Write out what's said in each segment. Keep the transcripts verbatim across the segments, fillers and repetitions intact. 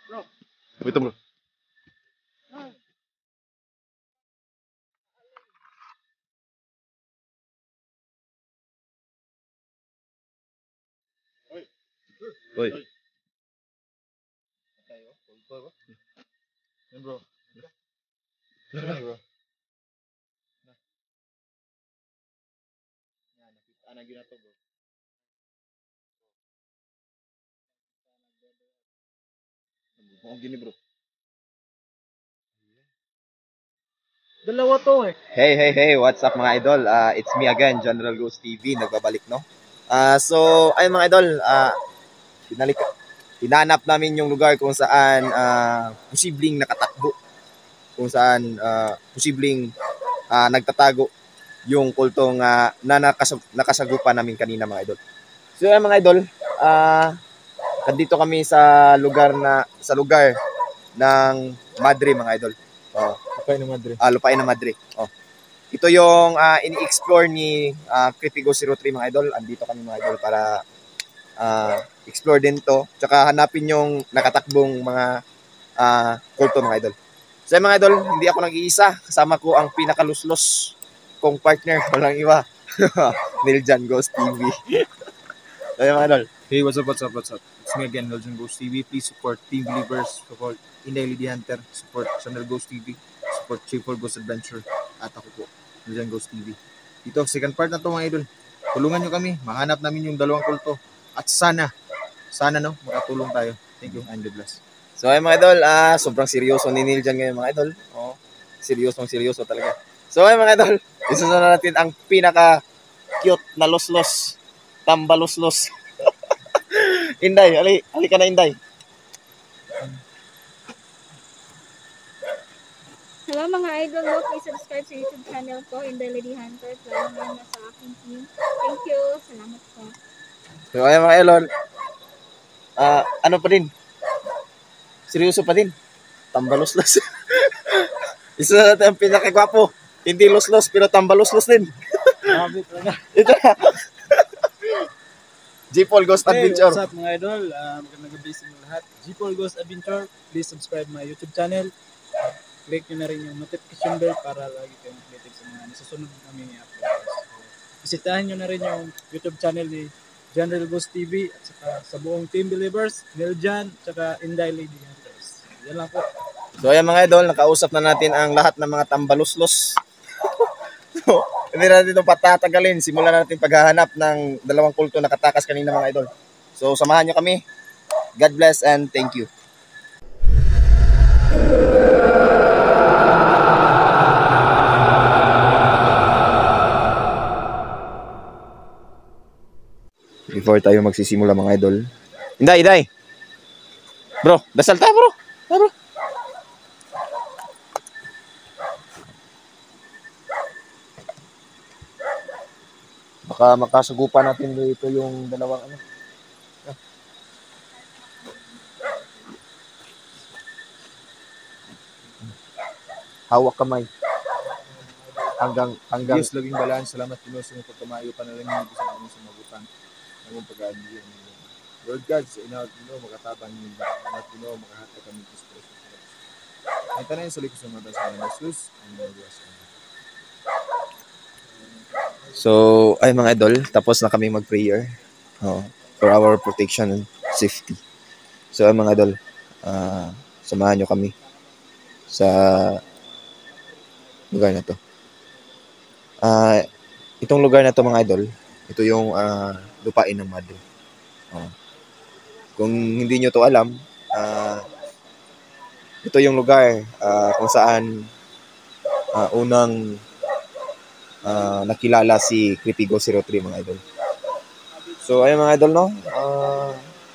Ito bro. Uy. Yan bro. Yan bro. Yan, nakita na gina to bro. Mukhang gini bro. Dalawa to eh. Hey, hey, hey, what's up mga idol? Uh, it's me again, General Ghost T V, nagbabalik, no? Ah, so, ayun mga idol, ah, binalik, hinanap namin yung lugar kung saan ah, posibleng nakatakbo, kung saan ah, posibleng ah, nagtatago yung kultong ah, na nakasag, nakasagupan namin kanina mga idol. So, ayun mga idol, ah, nandito kami sa lugar na, sa lugar ng Madre mga idol. Oh, Kapay ng Madre. ah, lupain ng Madre. Oh. Ito yung ah, ini-explore ni uh, Critigo zero three mga idol. Andito kami mga idol para ah, explore din to. Tsaka hanapin yung nakatakbong mga uh, kulto mga idol. So mga idol, hindi ako nag-iisa. Kasama ko ang pinakaluslos kong partner. Walang iba. Niljan Ghost T V. So mga idol. Hey, what's up, what's up, what's up? It's me again, Nelson Ghost T V. Please support Team Believers, support Inday Lady Hunter, support Channel Ghost T V, support Triple Ghost Adventure, at ako po, Nelson Ghost T V. Ito, second part na to mga idol. Tulungan nyo kami, mahanap namin yung dalawang kulto. At sana, sana no, makatulong tayo. Thank you, and God bless. So ay mga idol, ah, sobrang seryoso ni Niljan ngayon mga idol. Oh, seryosong seryoso talaga. So ay mga idol, isusunod natin ang pinaka cute na loslos, tambaloslos. Inday, ali, ali ka na Inday. Hello mga idol, no? Please subscribe sa YouTube channel ko, Inday Lady Hunter. Lalo na sa aking team. Thank you. Salamat po. So ay mga idol, ah, ano pa din? Seryoso pa din. Tambaloslos. Isa natin ang pinakagwapo. Hindi loslos pero tambaloslos din. Grabe talaga. Ito na. G-Paul Ghost Hey, Adventure. what's up mga idol? Uh, magandang gabi sa inyo lahat. G-Paul Ghost Adventure, please subscribe my YouTube channel. Click nyo na rin yung notification bell para lagi kayong updated sa mga nasusunod namin i-upload. So, bisitahin nyo na rin yung YouTube channel ni General Ghost T V at saka sa buong Team Believers, Niljan, at saka Inday Lady Hunters. Yan lang po. So ayan mga idol, nakausap na natin ang lahat ng mga tambaloslos. So, hindi natin ito patatagalin. Simulan natin paghahanap ng dalawang kulto na katakas kanina mga idol. So samahan nyo kami. God bless and thank you. Before tayo magsisimula mga idol. Inday, Inday. Bro, dasal tayo bro. Tayo, bro. Baka makasugupan natin dito yung dalawang ano. Hawak kamay. Hanggang hanggang Diyos, laging balaan. Salamat Pinoy sa mga pagkamayo pa na lang yung ibig sa mga sumagutan. Ang pag-aaniyo. Lord God, sa inawat mo, makatabang yung inawat mo, makahata kami sa Diyos. Ito na yung sa likos ng mata sa mga Jesus. Ang mga Diyos. So, ay mga idol, tapos na kami mag-prayer. Oh, for our protection and safety. So, ay mga idol, ah, samahan nyo kami sa lugar na to. Ah, itong lugar na to mga idol, ito yung ah, lupain ng Madre. Oh. Kung hindi nyo to alam, ah, ito yung lugar ah, kung saan ah, unang ah, nakilala si Critigo zero three mga idol. So, ayun mga idol, no? Ah,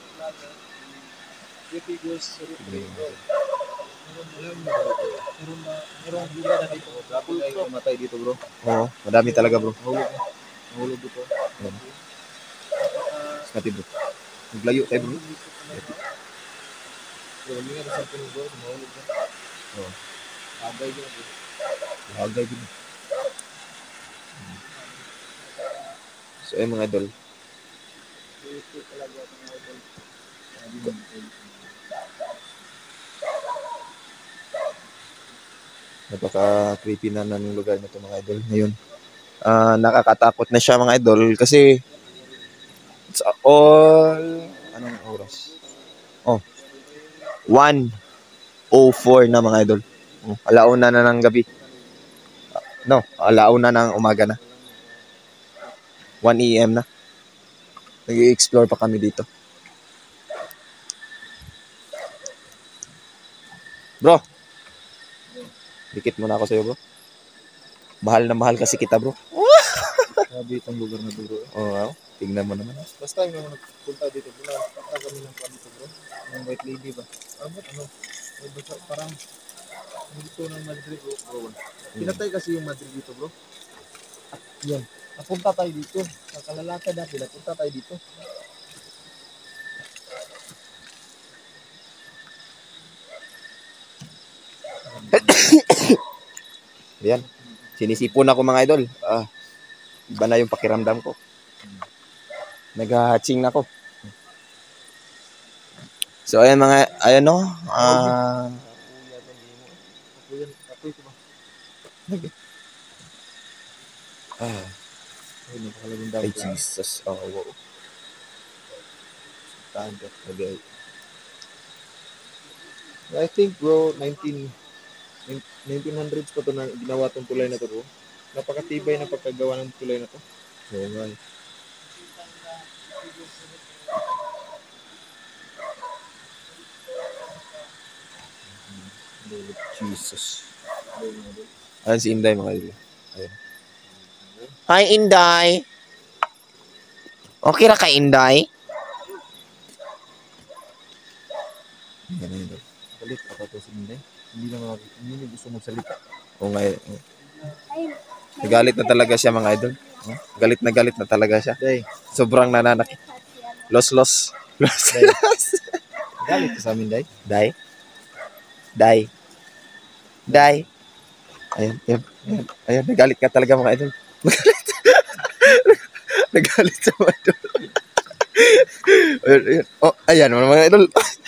Merong biga na dito. Grabe kayo matay dito bro. oo, madami talaga bro. Mahulog. Mahulog dito. Ayan. Skati bro. Naglayo tayo bro. So, hindi nga sa puno bro. Mahulog na. Oo. Agay dito bro. Hagay din. So, ayun mga idol. Napaka-creepy na ng lugar na to mga idol. Ngayon, ah, nakakatakot na siya mga idol kasi it's all anong oras? Oh, one oh four na mga idol. Oh, alauna na ng gabi. No, alauna ng umaga na. one a m na. Nag-i-explore pa kami dito. Bro, dikit muna ako sa'yo bro. Mahal na mahal kasi kita bro. Grabe itong lugar na to, bro. Oo, oh, tingnan mo naman. Last time nung nagpunta dito, bro, nakita kami ng kwan dito, bro. Yung white lady ba? Abot, ano? Ay, basta parang dito ng Madrid, bro. bro. Pinatay kasi yung Madrid dito, bro. Yan. Napunta tayo dito. Nakalalakad natin. Napunta tayo dito. Yan. Sinisipon ako mga idol. Ah, iba na yung pakiramdam ko. Nag-hatching na ako. So ayan mga, ayan no. Ah, Ako yan. Ako ito ba? ah, Ay, napakalabing daw. ay Jesus. Oh, wow. Tahan ka. Okay. I think, bro, nineteen, nineteen hundreds pa to na ginawa tong tulay na to, bro. Napakatibay na pagkagawa ng tulay na to. Oo nga. eh. Jesus. Ayan si Inday mga idol. Ayan. Hi Inday. Okay ra ka Inday? Ayan, ayan. Galit pa to si Inday. Hindi na mga, hindi na gusto magsalita. Oo nga. eh. Ay, Galit na talaga siya mga idol. Oh, galit na galit na talaga siya. Day, Sobrang nananakit. Los los. Los Day. los. galit ka sa amin, Day. Day. Day. Day. Ayan, ayan, ayan, ayan, nagalit ka talaga mga idol. Nagalit sa mga idol. Ayan, ayan. Oh, ayan mga idol.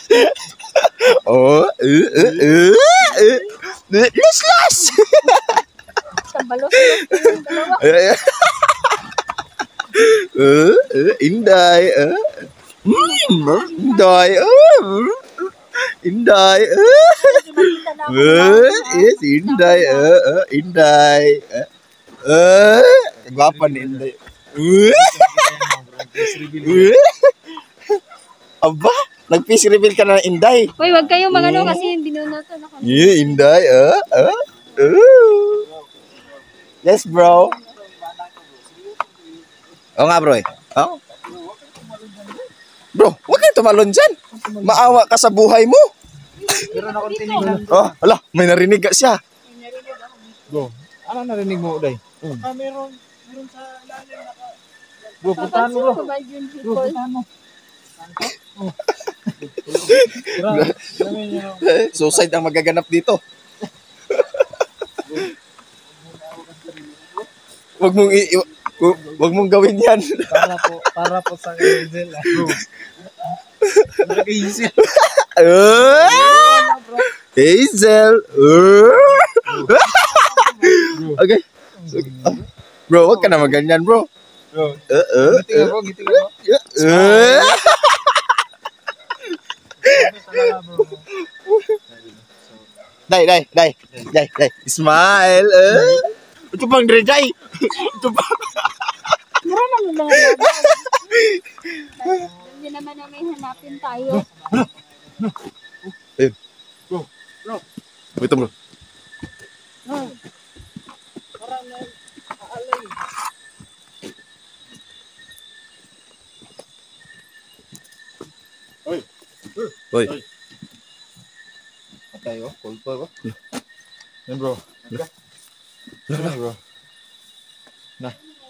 Oh, uh, uh, uh, uh. Los los. kabalos yung dalawa. Ayan, ayan. Uh, uh, Inday. Uh. Mm, Inday. Uh. Inday. Uh. Nakita na ako Uh, ng- yes, Inday. Uh, uh, Inday. Uh, uh, gwapa ni Inday. Uh, Please reveal. uh. Aba, nag-face reveal ka na ng Inday. Uy, wag kayong mga ano kasi binunoto na kami. Yeah, Inday. Uh, uh, uh. Yes, bro. Oo nga, bro. Eh. Oh. Bro, huwag kang tumalon dyan. Maawa ka sa buhay mo. Meron akong tinignan. Oh, ala, may narinig ka siya. May narinig ako. Bro, ano narinig mo, Day? Mm. Ah, meron. Meron sa lalim naka... Bro, puntahan mo, Papansin bro. ko ba yun, Bro, people? puntahan mo. Oh. Grabe, grabe niyo. Suicide ang magaganap dito. Wag mong i- i- wag, wag mong gawin 'yan. Para po, para po sa Hazel. ah. Bro. Nag-iisip. Ah! Hazel. Ah! Okay. Ah, bro, wag ka na maganyan, bro. Bro, Uh, uh, giting ako, giting ako. uh. Dai, dai, dai. Dai, dai. Smile. Uh. Ito bang Drej? Ito ba? Mura lang yung mga laban. Hindi naman na may hanapin tayo. Ito, bro. Hoy. Tayo, cold pa ako. Yan, bro. Yan, bro. Na.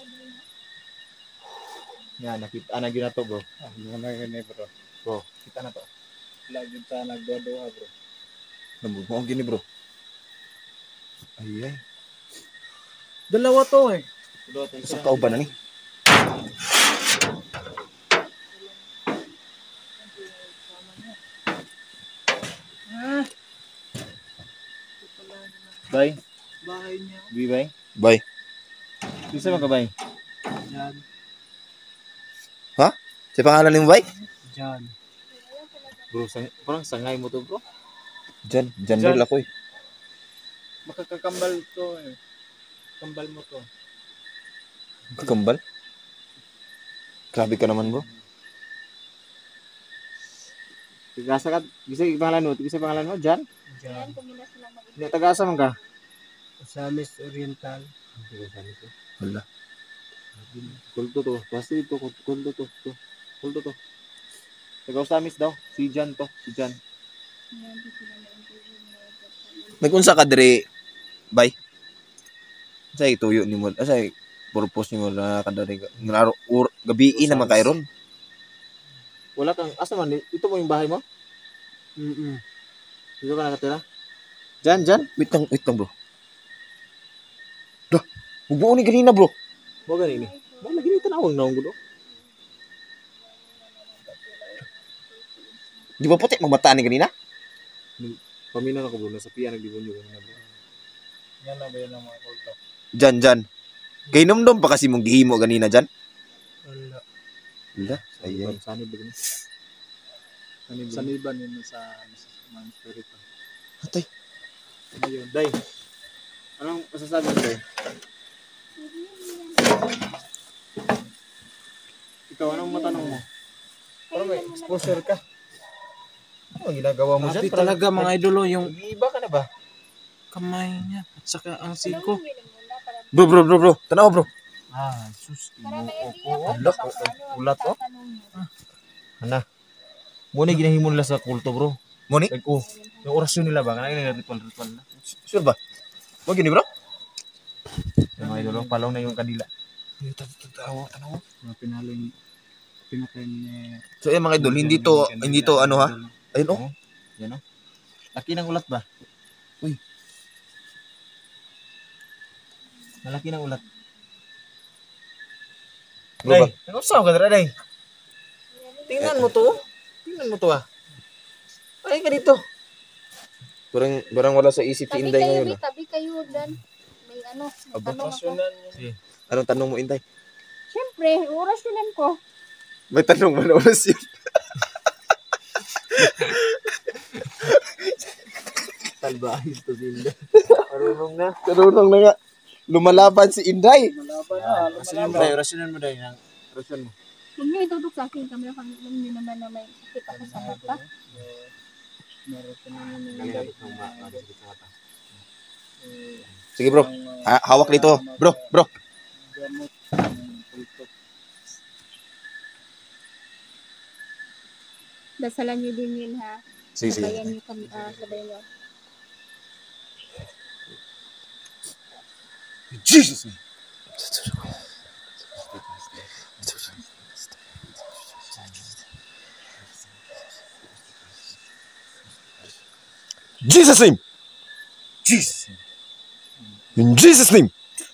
Yan, nakita na gina to, bro. Ah, hindi na gini, bro. Bro, kita na to. Lagi sa nagdodoha, bro. Nambog mo ang gini, bro. Ay, ay. Dalawa to, eh. Dalawa to. Sa kauban na ni. Bay. Bahay niya. Bi bay. Bay. Bisa man ka bay? Jan. Ha? Sa pangalan ni mo bay? Jan. Bro, sang parang sangay mo to, bro. Jan, Jan Jan. Ako eh. Makakakambal to eh. Kambal mo to. Kakambal? Grabe ka naman, bro. Tigasa ka, bisa pangalan mo, bisa pangalan mo, Jan? Jan. Hindi, tagasa man ka? Samis Oriental. Wala. Kulto to, basta dito, kulto to, to. Kulto to. Taga-Usamis daw, si Jan to, si Jan. Nag-unsa ka dire, bay? Say tuyo ni mo, say purpose ni mo na kadari ngaro or gabi naman kay ron. Wala kang asa man ito mo yung bahay mo? Mm. Dito ka nakatira? Jan, Jan, wait lang, wait lang bro. Dah, bubuo ni ganina bro. Mo ganini. Mo lagi ni tanawang naong gulo. Di ba puti magmataan ni ganina? Paminaw ako bro, nasa piya nagdibonyo ganina bro. Yan na ba yan ang mga kulto? Jan, Jan. Kay numdum pa kasi mong gihimo ganina, Jan? Wala. Wala. Ayun. Sanib ba ganun? Sanib. Saniban yun sa mga spirito. Atay. Ayun. Day. Anong masasabi mo, Day? Ikaw, anong matanong mo? Parang may exposure ka. Ano ang ginagawa mo Grabe dyan? talaga mga idolo yung Iba ka na ba? kamay niya at saka ang siko. Bro, bro, bro, bro. Tanaw, bro. Ah, sus. Para may idea oh, ka ulo, kung ano ulat, oh. tatanong mo. Ana. Muna ginahimo nila sa kulto, bro. Muni? Like, oh. Yung orasyon nila ba? Kanang yung ritual-ritual na. Sure ba? Wag gini, bro? Yung mga idolo, palaw na yung kadila. Yung tanaw, tanaw. Mga pinaling pinatay ni... So, eh, mga idol, hindi to, hindi to, ano ha? Ayun, oh. Yan o. Laki ng ulat ba? Uy. Malaki ng ulat. Bro, Day, nag-usaw ka na, Day. Tingnan mo to. Tingnan mo to, ah. Ay, ka dito. Barang, barang wala sa isip si Tabi Inday kayo, ngayon, may ah. tabi kayo dan. May ano, may Aba, tanong ako. Rasyunan niya. Sige. Anong tanong mo, Inday? Siyempre, orasyonan ko. May tanong mo na oras yun. Talbahis to si Inday. Marunong na. Marunong na nga. Lumalaban si Inday. Malaban na. Rasyonan mo, Lumalaban. Day. Rasyonan mo, Day. Rasyon mo. Huwag niyo itutok sa akin. Kami ang alam niyo naman na may sakit ako sa mata. Meron ka naman yung Sige, bro. Ha- hawak dito. Bro, bro. gamot ng kulto. Dasalan niyo din yun ha. Sige, sige. Sabayan niyo kami. Ah, sabayan niyo. Jesus name. Jesus name. Jesus. In Jesus name.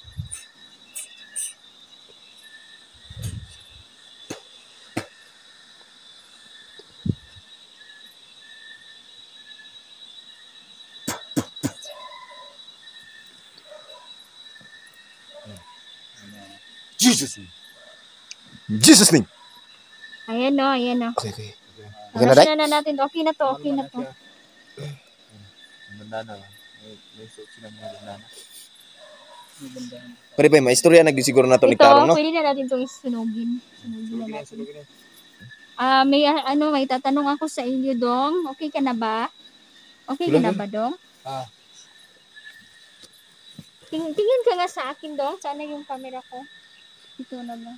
Jesus name. In Jesus name. Ayan o, ayan o. Okay, okay. Okay na, Day? Orasyonan na natin to. Okay na to, okay na to. Bandana. May, may suot sila mga bandana. May bandahan. Pwede ba, maistorya nagdisiguro na to ni Ito, Tarong, no? pwede na natin itong sunugin. Sunugin na natin. Ah, may ah, ano, may tatanong ako sa inyo, Dong. Okay ka na ba? Okay ka na ba, Dong? Ah. Ting tingin ka nga sa akin, Dong. Sana yung camera ko. Ito na lang.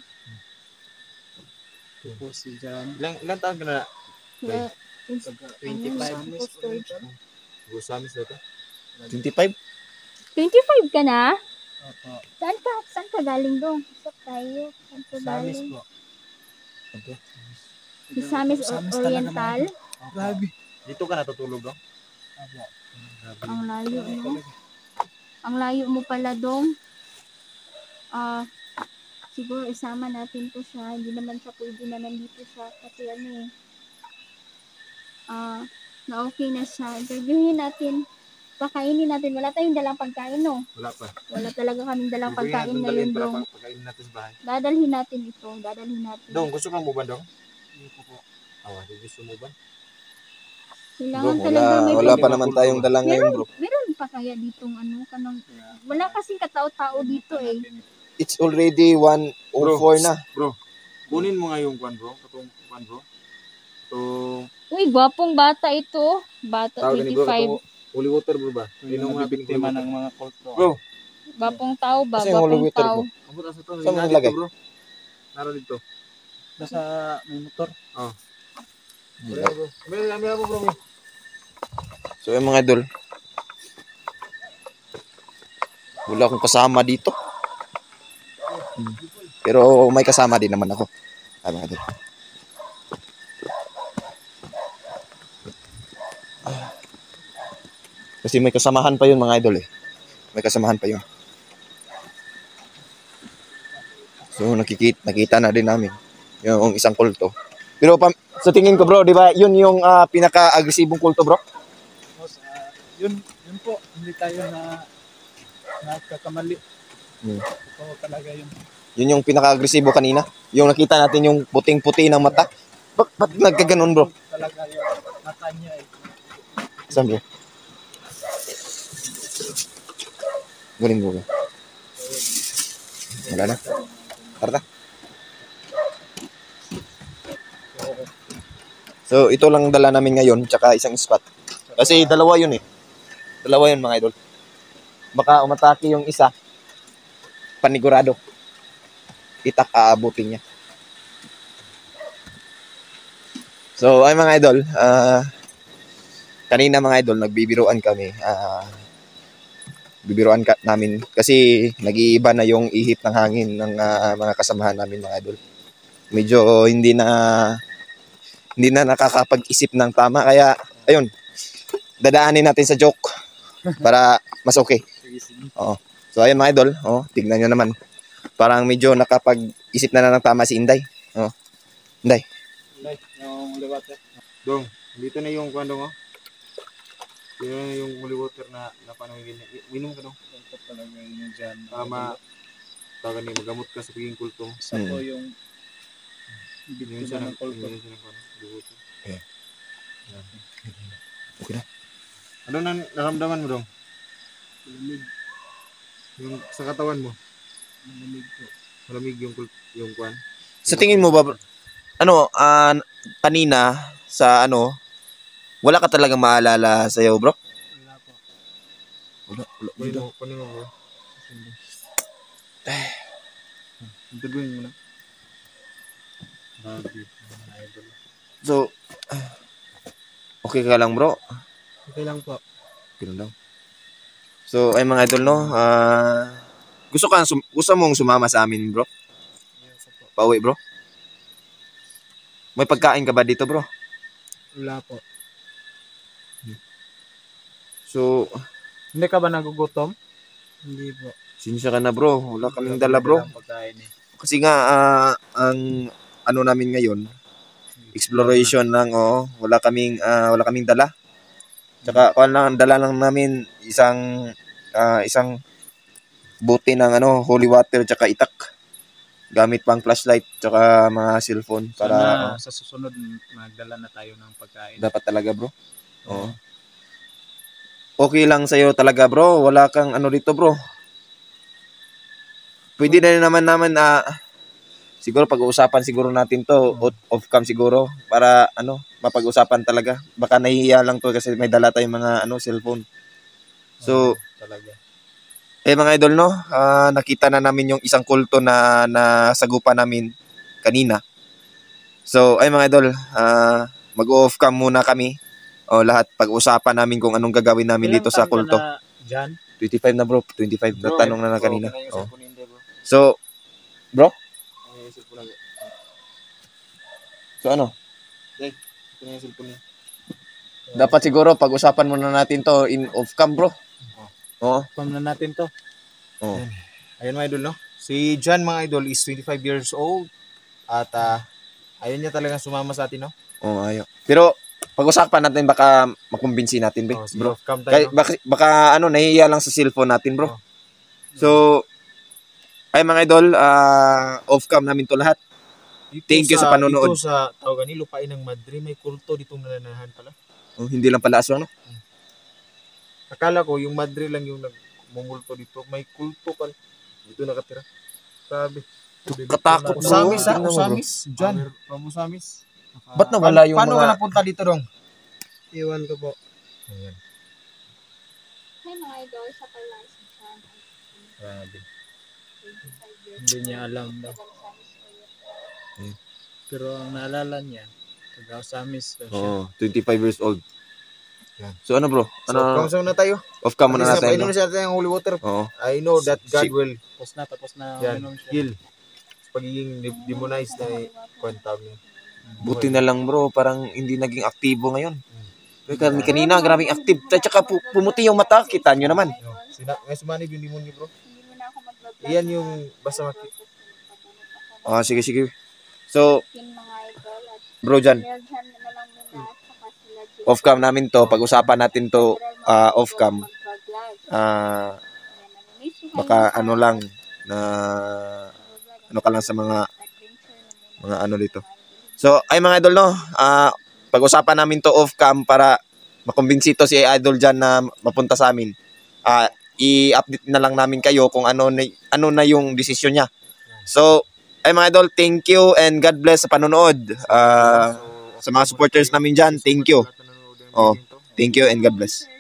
Po si Jan. Ilang, ilang taon ka na? Na, twenty-five. Gusamis na to? twenty-five? twenty-five ka na? Opo. Saan ka? Saan ka galing, Dong? Usap tayo. Saan ka Samis galing? po. Okay. Si Samis Samis Oriental. Grabe. Dito ka natutulog, no? Opo. Ang layo, no? Ang layo mo pala, Dong. Ah, siguro isama natin to siya. Hindi naman siya pwede na nandito siya. Kasi ano eh. Ah, na okay na siya. Interviewin natin. pakainin natin. Wala tayong dalang pagkain, no? Wala pa. Wala talaga kaming dalang Bibigyan pagkain natin ngayon, dalhin para dong. pa- pagkainin natin sa bahay. Dadalhin natin ito. Dadalhin natin. Dong, gusto kang mo ba, Dong? Hindi ko po. Awa, gusto mo ba? Bro, Kailangan wala, talaga may wala pag- pa naman tayong dala ngayon, Meron, bro. meron pa kaya ditong ano, kanang, wala kasing katao-tao dito eh. It's already one oh four na. Bro, kunin mo nga yung kwan, bro. Katong kwan, bro. Itong Uy, gwapong bata ito. Bata tawag ni bro, twenty-five. katong holy water, bro ba? Yung Inom nga nabibiktima ng mga kulto. Bro, Gwapong tao ba? Kasi yung Gwapong water, tao. bro. abot asa to. Saan mo Nga nilagay? dito, bro. Naro dito. Nasa may motor. Oh. Bro, bro. May may mo, bro. may. So yung mga idol, wala akong kasama dito. Hmm. Pero may kasama din naman ako. Ay, mga idol. Kasi may kasamahan pa yun mga idol eh. May kasamahan pa yun. So nakikita, nakita na din namin yung isang kulto. Pero pa, sa tingin ko bro, di ba yun yung ah, pinaka-agresibong kulto bro? Tapos, ah, yun, yun po, hindi tayo na nagkakamali. Hmm. Ito talaga yun. Yun yung pinaka-agresibo kanina. Yung nakita natin yung puting-puti ng mata. Ba't, ba't nagkaganon bro? Talaga yun. Mata niya eh. Saan bro? Galing bro. Wala na. Tara. So ito lang dala namin ngayon, tsaka isang spot. Kasi dalawa yun eh. Dalawa yun mga idol. Baka umatake yung isa. Panigurado. Itak aabutin niya. So ay mga idol, ah kanina mga idol nagbibiruan kami. Ah bibiruan ka namin kasi nag-iiba na yung ihip ng hangin ng ah, mga kasamahan namin mga idol. Medyo hindi na hindi na nakakapag-isip ng tama kaya ayun. Dadaanin natin sa joke para mas okay. Oo. So ayun mga idol, oh, tignan niyo naman. Parang medyo nakapag-isip na na ng tama si Inday. Oh. Inday. Like, yung holy water. Dong, dito na yung kwan, Dong, oh. Yun na yung holy water na napanawin. Minom ka, Dong. Ito talaga yun dyan. Para ma tawag ni magamot ka sa pagiging kulto. Isa po Hmm. yung Yun siya biktima ng ng kulto. yun siya ng kwan, holy water. Yeah. Yan. Okay na. Ano na naramdaman mo, Dong? Malamig. Yung sa katawan mo, Malamig po. malamig yung kul- yung kwan. Sa tingin mo ba bro, ano ah, kanina sa ano wala ka talagang maalala sa iyo bro? Wala po. Wala, wala. Kunin mo, kunin mo, bro. Interviewin mo na. Grabe, mga idol. So okay ka lang bro? Okay lang po. Okay lang. So ay mga idol no, ah gusto ka sum- gusto mong sumama sa amin bro? Yes po. Pauwi bro? May pagkain ka ba dito bro? Wala po. So Hindi ka ba nagugutom? Hindi po. sinsya ka na bro, wala kaming dala bro. Walang pagkain eh. Kasi nga ah, ang ano namin ngayon, exploration lang oh, wala kaming ah, wala kaming dala. Tsaka kuan lang ang dala lang namin isang ah, isang bote ng ano, holy water tsaka itak. Gamit pang flashlight tsaka mga cellphone para Sana oh, sa susunod magdala na tayo ng pagkain. dapat talaga bro. Oo. Okay lang sa'yo talaga bro, wala kang ano dito bro. Pwede na rin naman naman na siguro pag-uusapan siguro natin to out of cam siguro para ano mapag-usapan talaga. Baka nahihiya lang to kasi may dala tayong mga ano cellphone. So Talaga. eh mga idol no, ah, nakita na namin yung isang kulto na nasagupa namin kanina. So ay mga idol, ah, mag-off cam muna kami. O lahat pag-usapan namin kung anong gagawin namin dito sa kulto. Diyan? twenty-five na bro, twenty-five na tanong na na kanina. Bro, yung Oh. cellphone hindi, bro. So bro, Ay, yung cellphone lang. so ano? Ito na yung cellphone niya. Dapat siguro pag-usapan muna natin to in off cam bro. Oo. Pam na natin to. Oo. Ayun mga idol, no? Si John mga idol is twenty-five years old at ah, ayun niya talagang sumama sa atin, no? Oo, ayo. Pero pag-usapan natin baka makumbinsi natin, be, Oh, sige, bro. off cam tayo. Kaya, no? baka, baka ano, nahihiya lang sa cellphone natin, bro. Oh. So, ay mga idol, ah, off-cam namin to lahat. Dito Thank you sa panonood. Dito sa tawag ni Lupain ng Madre, may kulto ditong nananahan pala. Oh, hindi lang pala aswang, no? Akala ko yung Madre lang yung nagmumulto dito. May kulto pala. Dito nakatira. Sabi. Katakot, bro. Usamis ha? Tingnan mo, bro. Usamis? Diyan. From Usamis. Ba't nawala yung Paano mga... ka napunta dito dong? Iwan ko po. Ayan. Hey mga idol, sa pag-license siya. Grabe. Hindi niya alam daw. Pero ang naalala niya, taga Osamis daw siya. Oh, twenty-five years old. Yan. So ano, bro? So, Ano? kamusta na tayo? Off-cam muna Alis na, natin, painom no? na siya natin ang holy water. Oo. I know that God Si- will Tapos na, tapos na. yan, uminom siya. heal. Pagiging de- demonized na kwentawag niya. Buti na lang, bro. Parang hindi naging aktibo ngayon. Kaya kanina, grabing active. At saka pu- pumuti yung mata. Kita nyo naman. No. Sina, ngay sumanib yung demonyo bro. Hindi mo na ako mag-vlog. Iyan yung basta makita. Ah, sige, sige. So, Yung mga idol at bro, dyan. meron dyan na lang muna at saka sila Jay. Off-cam namin to. Pag-usapan natin to ah, off-cam. Mag-vlog. Ah, Ayan, namimiss ko kayo baka sa ano lang na vlog. ano ka lang sa mga Adventure na muna. mga ano dito. So, ay mga idol, no? Ah, pag-usapan namin to off-cam para makumbinsi to si idol dyan na mapunta sa amin. Ah, i-update na lang namin kayo kung ano na, ano na yung desisyon niya. So, ay mga idol, thank you and God bless sa panonood. Ah, sa mga supporters namin dyan, thank you. Oh, thank you and God bless.